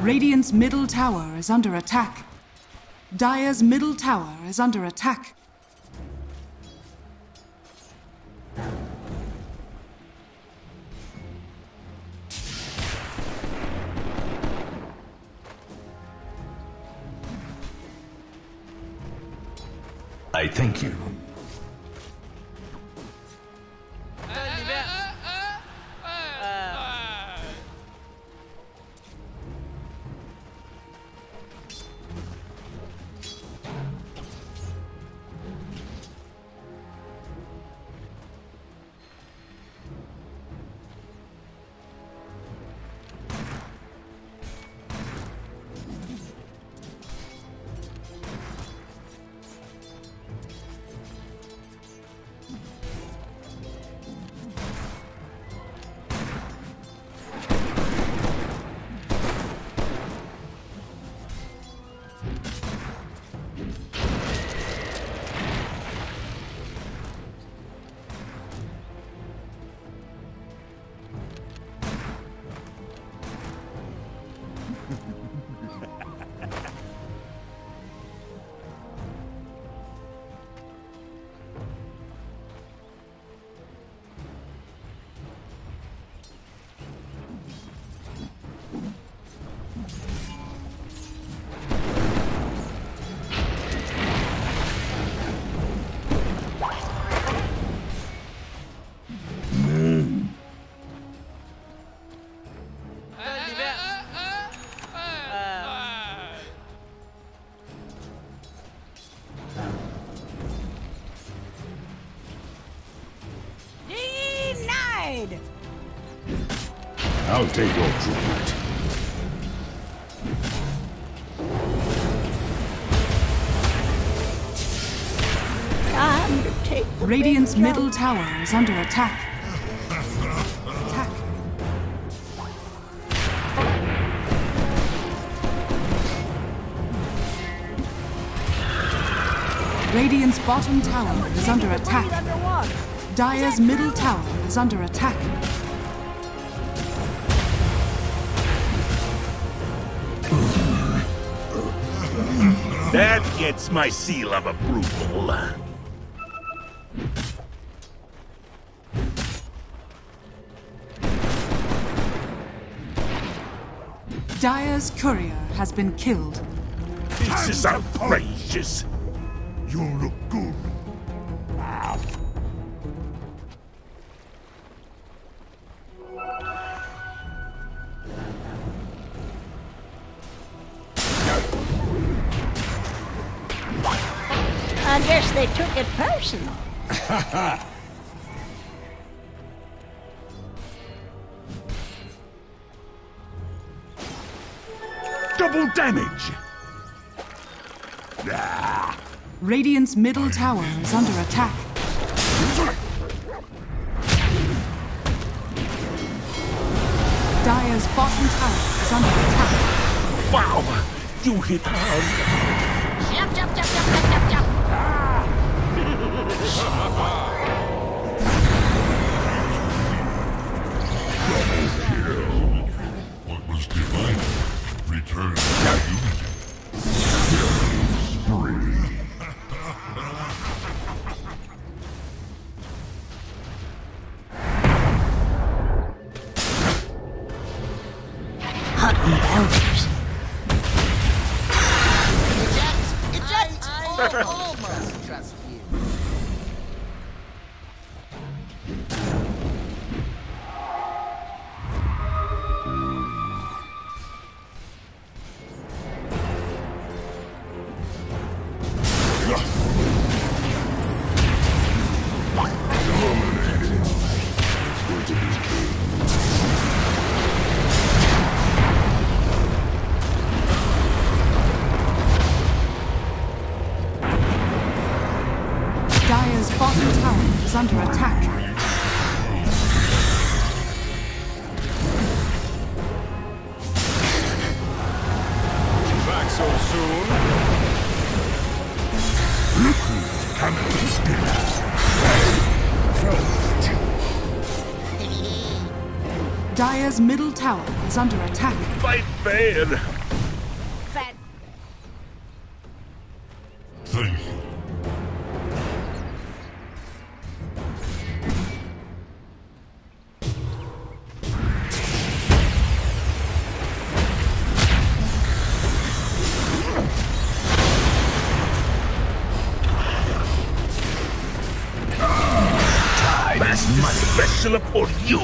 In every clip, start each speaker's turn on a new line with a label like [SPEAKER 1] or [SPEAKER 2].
[SPEAKER 1] Radiant's middle tower is under attack. Dire's middle tower is under attack.
[SPEAKER 2] I thank you.
[SPEAKER 3] I'll take your treatment.
[SPEAKER 4] Time to take the
[SPEAKER 1] Radiant's
[SPEAKER 4] big
[SPEAKER 1] middle
[SPEAKER 4] jump.
[SPEAKER 1] tower is under attack. Attack. Radiant's bottom tower is under attack. Dire's middle tower is under attack.
[SPEAKER 3] That gets my seal of approval.
[SPEAKER 1] Dire's courier has been killed.
[SPEAKER 3] This is outrageous. You look good.
[SPEAKER 4] I guess they took it personal.
[SPEAKER 3] Double damage. Ah.
[SPEAKER 1] Radiant's middle tower is under attack. Dire's bottom tower is under attack.
[SPEAKER 3] Wow, you hit hard.
[SPEAKER 5] Jump, jump, jump, jump, jump, jump, jump.
[SPEAKER 6] What was divided returned to unity.
[SPEAKER 4] Hunting elders.
[SPEAKER 5] I almost trust you.
[SPEAKER 1] Dire's bottom tower is under attack.
[SPEAKER 7] Back so soon?
[SPEAKER 1] Dire's middle tower is under attack.
[SPEAKER 3] Fight fair. Special for you.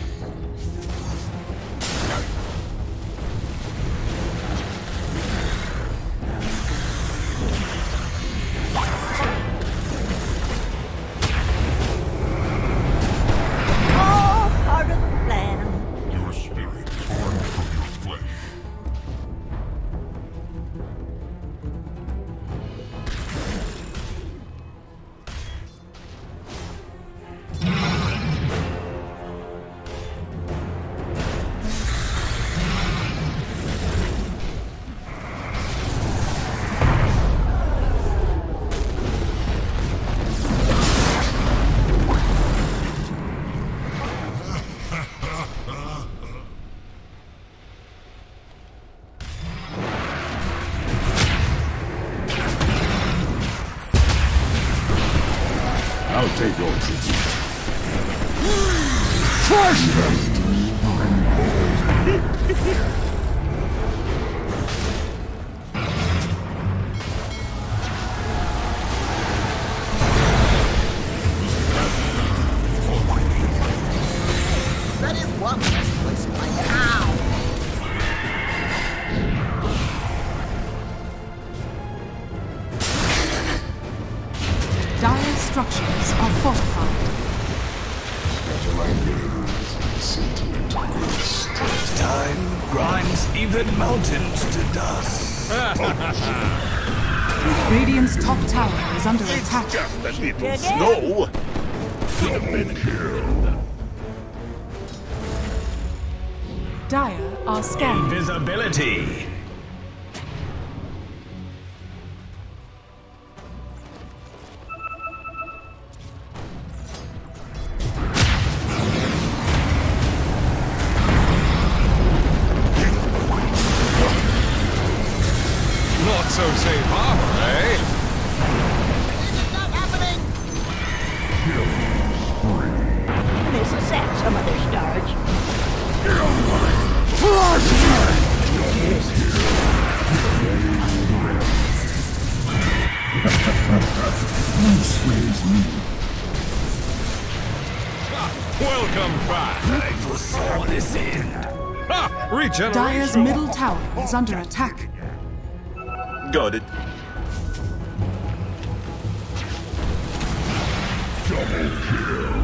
[SPEAKER 4] All part of the plan.
[SPEAKER 6] Your spirit torn from your flesh.
[SPEAKER 3] I'll take your tribute.
[SPEAKER 5] That is one less place in my house.
[SPEAKER 1] Dire's structures are fortified.
[SPEAKER 2] Time grinds even mountains to dust.
[SPEAKER 1] Radiant's top tower is under attack.
[SPEAKER 3] Just a little snow. Double kill.
[SPEAKER 1] Dire are scanning.
[SPEAKER 2] Invisibility.
[SPEAKER 7] Not so safe harbor, eh?
[SPEAKER 5] This is not happening.
[SPEAKER 4] This is at some other stars.
[SPEAKER 7] Welcome back.
[SPEAKER 2] I foresaw this end.
[SPEAKER 7] Ha! Regeneration.
[SPEAKER 1] Dire's middle tower is under attack.
[SPEAKER 3] Got it. Double kill.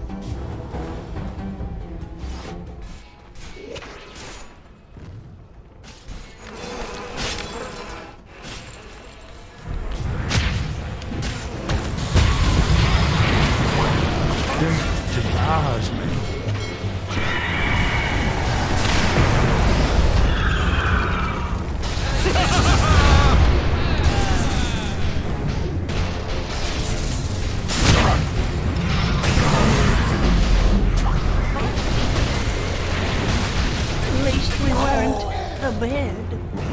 [SPEAKER 4] At least we weren't a bed.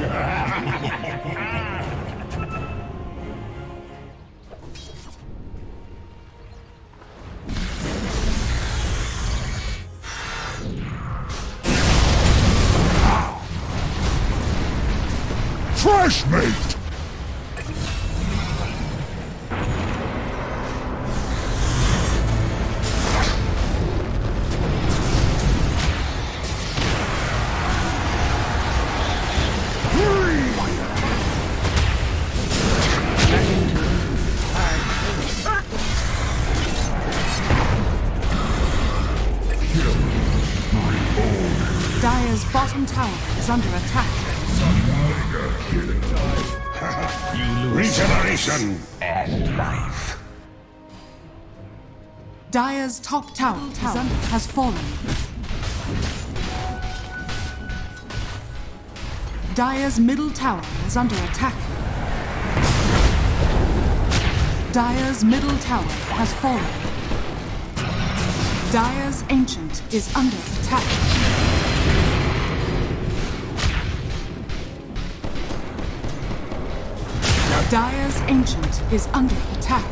[SPEAKER 3] Fresh mate.
[SPEAKER 1] Dire's bottom tower is under attack.
[SPEAKER 2] You lose
[SPEAKER 3] Regeneration.
[SPEAKER 2] and life.
[SPEAKER 1] Dire's top tower has fallen. Dire's middle tower is under attack. Dire's middle tower has fallen. Dire's ancient is under attack. Dire's ancient is under attack.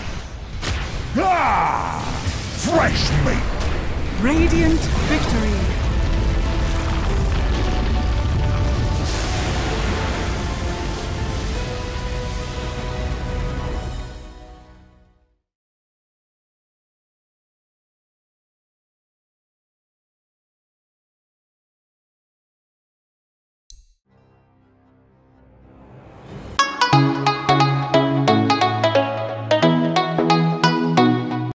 [SPEAKER 3] Ah! Fresh meat.
[SPEAKER 1] Radiant victory.